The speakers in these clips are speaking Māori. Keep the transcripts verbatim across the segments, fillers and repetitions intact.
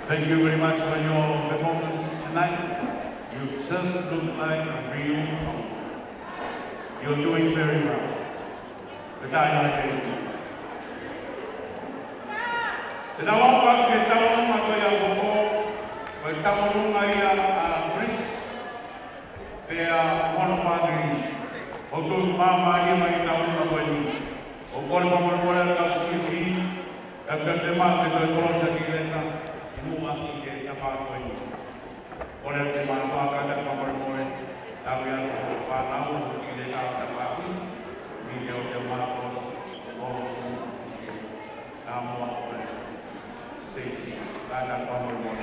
Thank you very much for your performance tonight. You just look like a real pro. You're doing very well. The guy like it. The Nawaka ke tawang matoya boko, we tamarunga ia a Chris, they are one of our dreams. Otu mama ia mai tawang matoya. Okor famorora kasuki, kapte ma ke to korosa kilena, imu aki ke tapakoy. Ora te ma ka ka famorora, tawia ko fa nau kilena tapakoy. Ni yo te ma ko o amo Stacy, Lana famorora.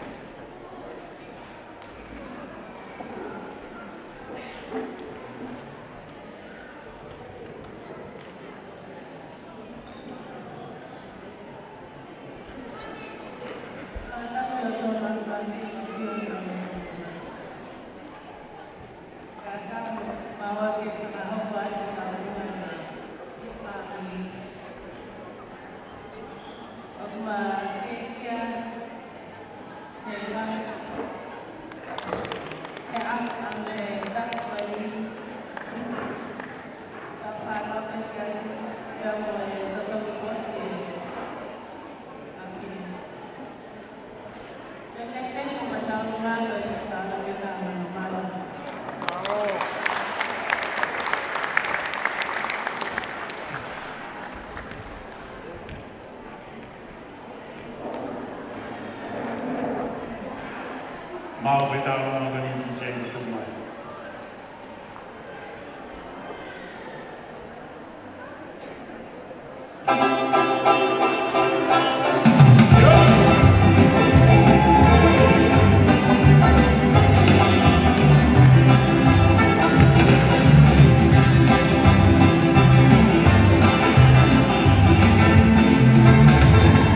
Mau beritahu mengenai James Tumai.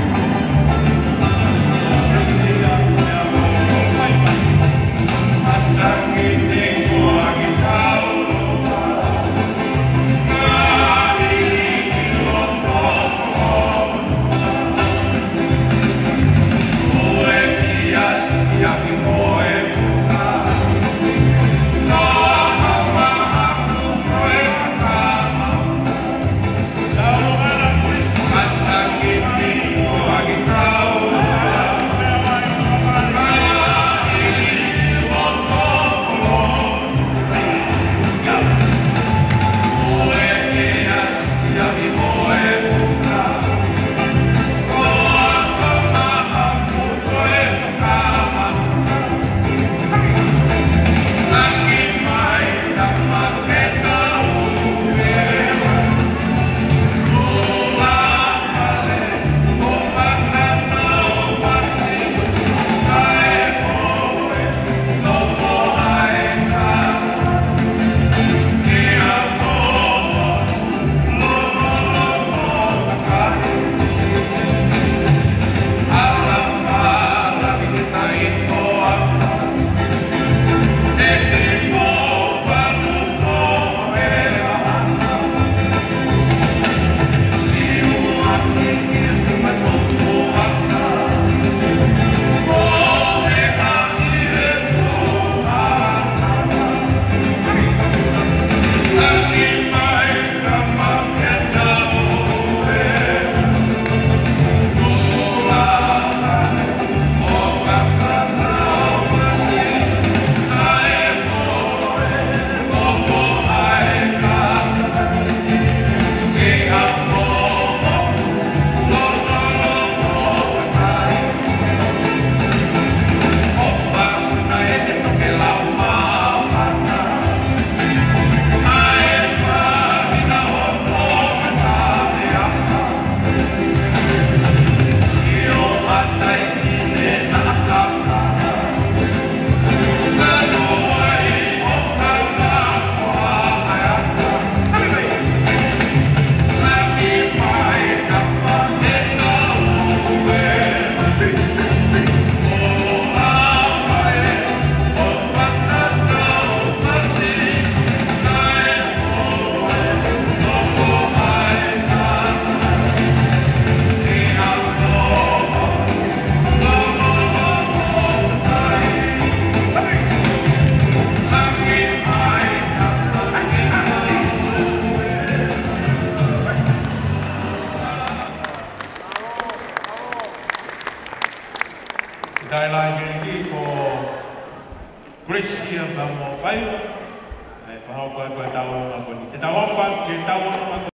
I'm Kaila Gengi ko Gracia Bamo Five. Eh, fahau ko ko tawo ko ni. Tawo pa ke tawo